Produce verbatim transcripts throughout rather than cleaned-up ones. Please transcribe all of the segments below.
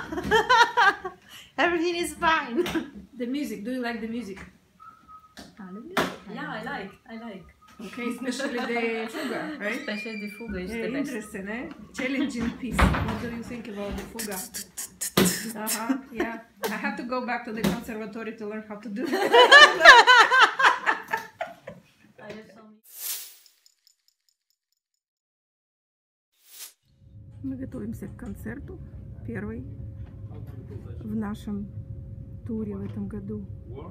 Everything is fine. The music. Do you like the music? Yeah, I like. I like. Okay, especially the fuga, right? Especially the fuga is Yeah, the best. interesting, eh? Challenging piece. What do you think about the fuga? Uh-huh, yeah. I have to go back to the conservatory to learn how to do it. Мы готовимся к концерту, первый в нашем туре в этом году.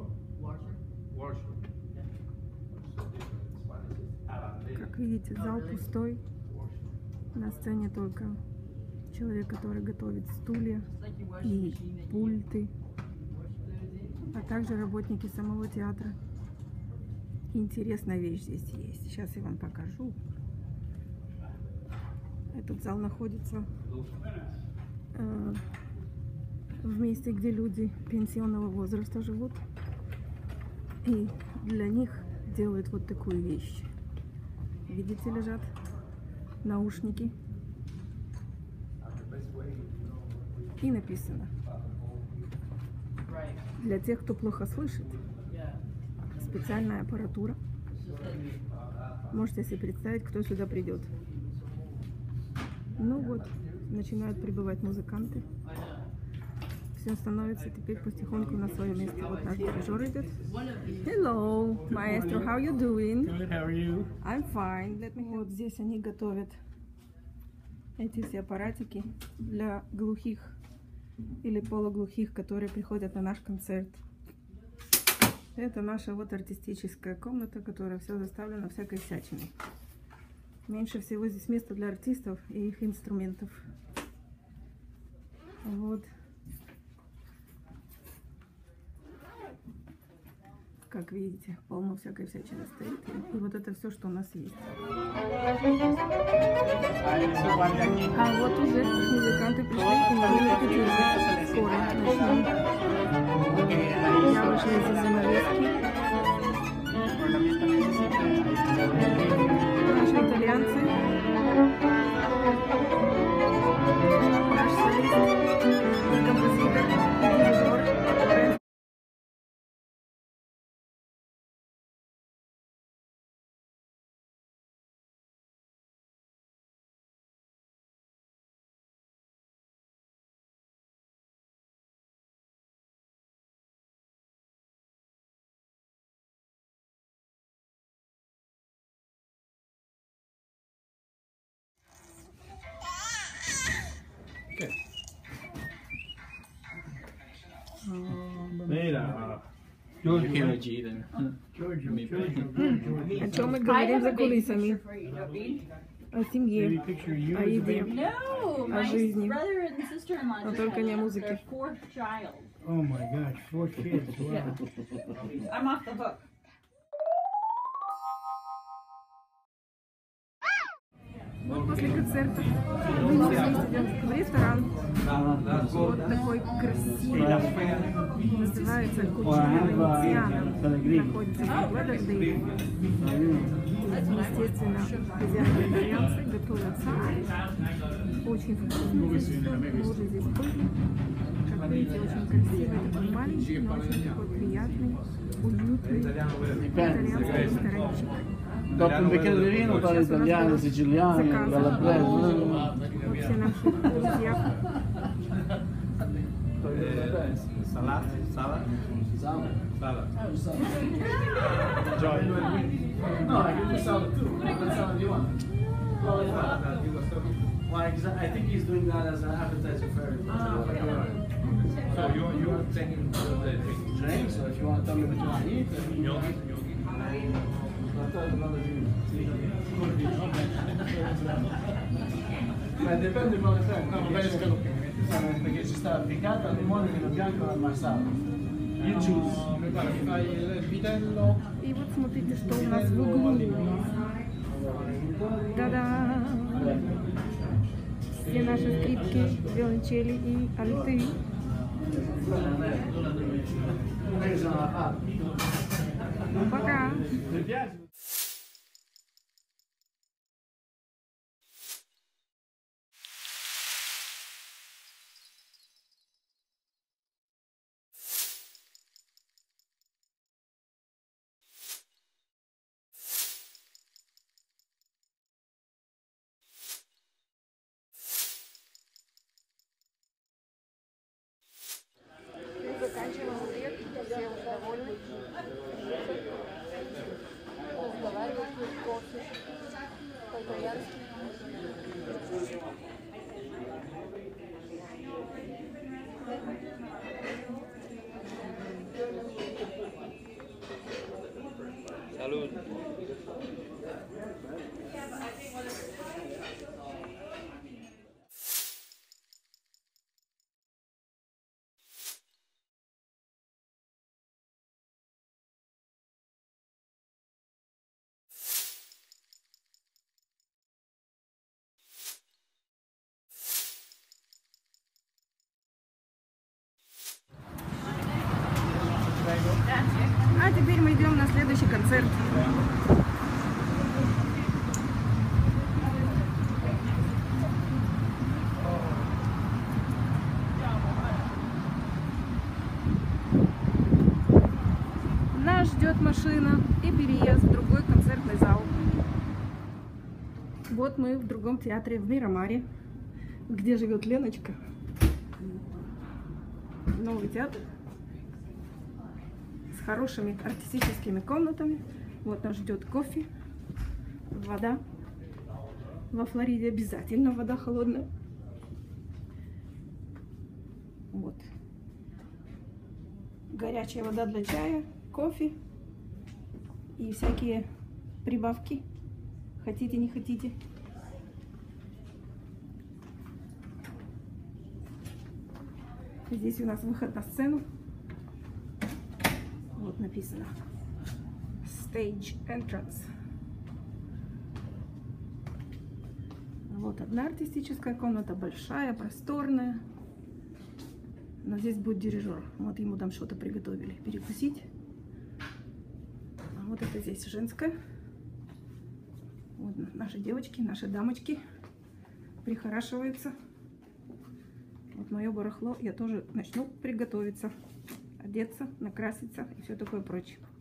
Как видите, зал пустой. На сцене только человек, который готовит стулья и пульты, а также работники самого театра. Интересная вещь здесь есть. Сейчас я вам покажу. Этот зал находится э, в месте, где люди пенсионного возраста живут. И для них делают вот такую вещь. Видите, лежат наушники. И написано: для тех, кто плохо слышит, специальная аппаратура. Можете себе представить, кто сюда придет. Ну вот, начинают прибывать музыканты. Все становится теперь потихоньку на свое место. Вот наш дирижер идет. Hello, maestro, how you doing? Good, how are you? I'm fine. Let me... Вот здесь они готовят эти все аппаратики для глухих или полуглухих, которые приходят на наш концерт. Это наша вот артистическая комната, которая все заставлена всякой всячиной. Меньше всего здесь места для артистов и их инструментов. Вот. Как видите, полно всякой всячины стоит. И вот это все, что у нас есть. А вот уже музыканты пришли и надо репетировать. Скоро начнем. Я вышла из-за занавески. Наши итальянцы. Наш солист и композитор, и дирижер. Mira, Giorgio Giorgio О чем мы говорим за кулисами? О семье, о еде, о жизни, но только не о музыке. Oh my gosh, four kids, wow. I'm off the hook. Вот после концерта мы все вместе идем в ресторан. Вот такой красивый. Называется Кучина Венециана. Находится в Ледердейле. Естественно, хозяева итальянцы готовят сами. Очень вкусно здесь все. Тоже здесь пыльно. Как видите, очень красивый, такой маленький, но очень такой приятный, уютный итальянский ресторанчик. Dopo un bicchiere di vino parla italiano, siciliano, calabrese. Вот все наши друзья. Salad, salad, salad. Joy. No, I can do salad too. What salad do you want? Well, I think he's doing that as an appetizer first. So you you are taking the drink? Drink, so if you want to tell me what you want to eat, then Yogi, yogi. Ma dipende come fai, no, magari perché ci sta applicata al limone, vino bianco e al marsala. You choose. Mi pare che fai il vitello. И вот смотрите, что у нас в углу. Та-да! Все наши скрипки, виолончели и альты. Пока! Заканчиваем обед, все уже довольны. Разговаривают, пьют кофе по-итальянски. Salud. А теперь мы идем на следующий концерт. Нас ждет машина и переезд в другой концертный зал. Вот мы в другом театре в Мирамаре, где живет Леночка. Новый театр с хорошими артистическими комнатами. Вот нас ждет кофе, вода. Во Флориде обязательно вода холодная. Вот. Горячая вода для чая, кофе и всякие прибавки. Хотите, не хотите. Здесь у нас выход на сцену. Вот написано Stage Entrance. Вот одна артистическая комната, большая, просторная. Но здесь будет дирижер. Вот ему там что-то приготовили перекусить. А вот это здесь женская. Вот наши девочки, наши дамочки прихорашиваются. Вот мое барахло, я тоже начну приготовиться, одеться, накраситься и все такое прочее.